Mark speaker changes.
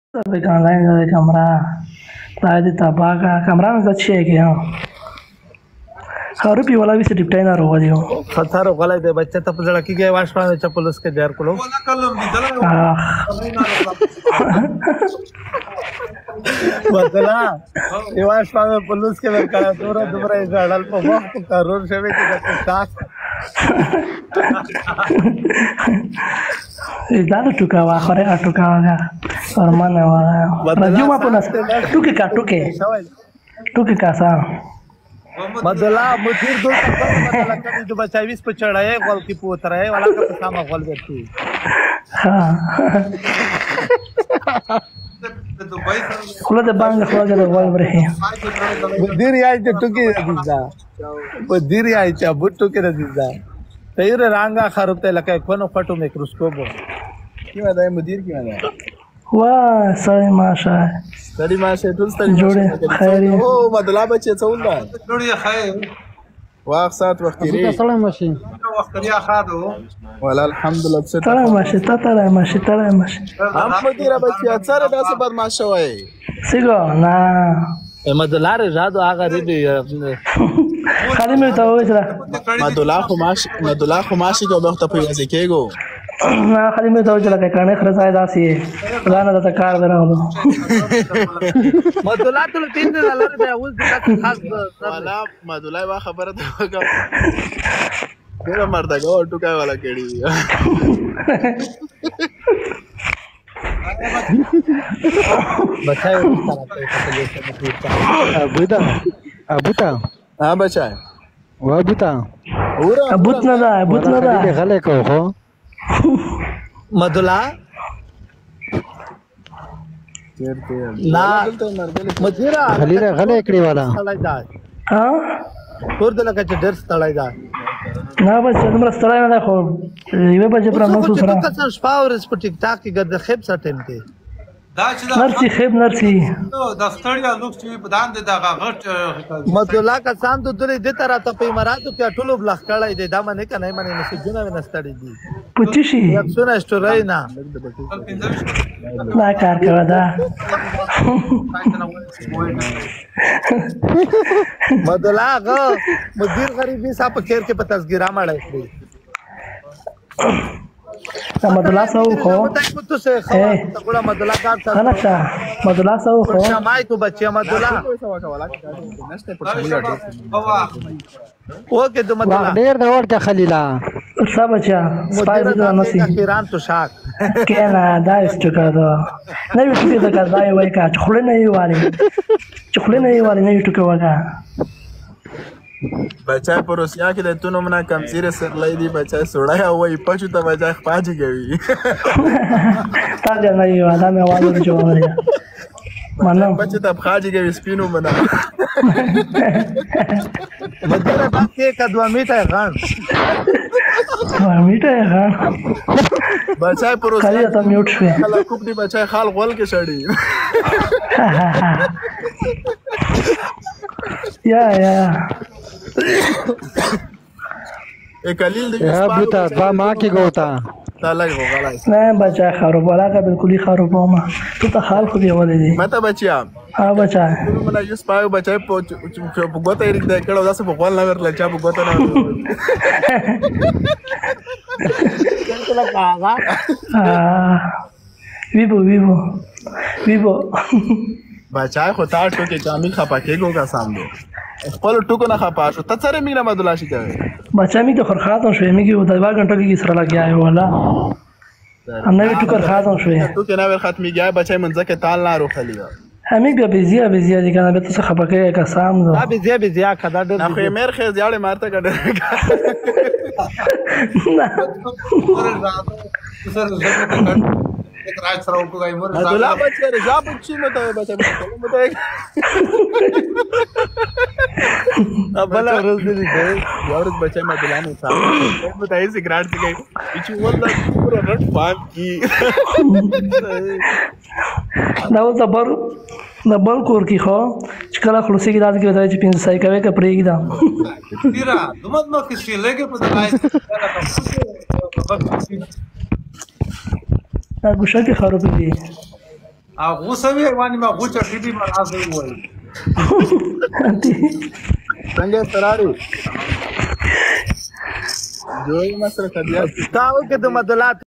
Speaker 1: Peganlega de camera, try the tabaca, camera that shake, Harupi वाला भी सिर्फ टाइम आ रहा है
Speaker 2: खतर वाला दे बच्चे तब जरा की गए वाश में चप्पल उसके जार को बदला ये वाश में पुलिस के बेकार दूरा दूरा इस अड़ल पर वक्त करोड़ से भी किधर साथ
Speaker 1: Dado tuka wa khore atuka ga hermana wa rajuma punas tuke ka sa
Speaker 2: बदला मुझे दो बदला कभी तो बच्चा 20 पे चढ़ा है गोल की पोत रहा है वाला का सामा गोल बैठी
Speaker 1: हां खुला दे बांग खुला दे गोल बरे
Speaker 2: बुद्धि आई तो टुकी दिदा बुद्धि आई चा बुट्टू के दिदा तैरे रांगा खरते लके कोनो फटो माइक्रोस्कोप की वजह है मुदीर की वजह
Speaker 1: वाह सही माशा
Speaker 2: सड़ी माशे टूल्स तरी
Speaker 1: जोड़े खैर
Speaker 2: ओ बदला बच्चे चौंदा जोड़ी खैर واخ ساعت وخت لري
Speaker 1: طلع ماشي
Speaker 2: وخت لري اخادو ولا الحمد لله بس
Speaker 1: طلع ماشي
Speaker 2: هم مديره بچي اثر داسه بد ما شوي
Speaker 1: سيگو نا
Speaker 2: مدلار زادو هغه دي
Speaker 1: خالي مې ته وځه
Speaker 2: مدلا خو ماشي کو وخت په یزه کېګو
Speaker 1: نا خالي مې ته وځه لکه کانه خرڅای داسي غانه د کار درانو
Speaker 2: مدلا ته $3 دی اوس د خاص والا مدلا وا خبره ده وګه ډیر مردا ګو ټوکا والا کېړي بچای ابوتا ها بچای و ابوتا
Speaker 1: ابوت نه ده
Speaker 2: غلې کو خو مدلا لا مدیرا خلیل غلې کړی والا
Speaker 1: ها
Speaker 2: ور دلته چې درس تړای دا
Speaker 1: نه بس زموږ ستړی نه خو یوه بجې پر نو سره
Speaker 2: تاسو شپاورس په ټیک ټاک کې ګرځي خیب ساتم ته
Speaker 1: نرسي خیب نرسي
Speaker 3: دا ستړیا لوک چې په دان دي دا غټ
Speaker 2: مدلا کا سان ته درې د تر ته په اماراتو کې ټولو بلخ کړای دی دا منه کنه منه مسجونه ونستړي دي
Speaker 1: پچشي
Speaker 2: یکسونه استورای نه
Speaker 1: لا کار کړه دا
Speaker 2: مدلا غو مدیر غریبي صاحب خیر کې په تصګرا مړای کړی
Speaker 1: مدلا سو خو
Speaker 2: تو سے خبر مدلا کا
Speaker 1: خلاص مدلا سو خو
Speaker 2: شمای کو بچیا مدلا اوکے تو مدلا
Speaker 1: ډیر دا ورته خلیلا صاحب بچا سپای دې نو سي
Speaker 2: ایران تو شاک
Speaker 1: کینا دا استګه دا نه یو څه دا ځای وای کا چخله نه یوالي نه یو ټکو وګه
Speaker 2: بچای په روسیا کې د تونو منا کمزیر سر لای دی بچای سوړای وای پښو ته بچای خپاجي کوي
Speaker 1: تا دې نه یو دا مې وایو چې وایي منم
Speaker 2: بچ ته خاجي کوي سپینو منا مدره باندې کډوا میټه غان بچای په روسیا
Speaker 1: کله ته میوټ شو
Speaker 2: کله کوم دی بچای خال غول کې شړی
Speaker 1: یا
Speaker 2: कलील
Speaker 1: बूटा बा माँ की गोता नहीं बचा खारो वाला का बिल्कुल ही खारो पामा तू तो हाल खुद ही वाले जी
Speaker 2: मैं तो बचिया
Speaker 1: हाँ बचा
Speaker 2: मैंने यूज़ पाया बचा बुगोता इरिक दे कड़ा उधर से बुगवाल ना कर लचा बुगोता ना क्या लगा विवो बचाए खुदा टोके जामी खपा के गोगा सामने خپل ټکو نه خپا شو ته سره مینا مدلا شي کوي
Speaker 1: بچا می ته خرخاتم شوې میږي و د 2 غنټو کې سره لګیا یو ولا انا وی ټکو خرخاتم شوې
Speaker 2: ټکو نه ور ختمي ګیا بچای منځ کې تال نه روخلی
Speaker 1: همي بیا بيزيا دي کنه به څه خپه کې قسم زه
Speaker 2: دا بيزيا خدا ډېر نه خو مېر خې ځاړې مارته کړه راځ سره وګورای مور مدلا بچی رضا بچی مته بچا مته ابلا ورځ دې یو ورځ بچا مدلا نه صاحب مته یې سګرټ کې چې والله پورا رټ پام کی
Speaker 1: دا و زبر کور کی خو چې کله خلاصي کې راځي کې راځي چې 500 سای کوي کپړې دا
Speaker 3: تیرا دومره نو کې شي لګي په دای
Speaker 1: دا ګوشه کې خراب دي
Speaker 3: غوسه وی باندې ما غوچا ټي بي ما راځي وای
Speaker 2: څنګه تراري جوړ مسره کډیا تاو کې د مدلات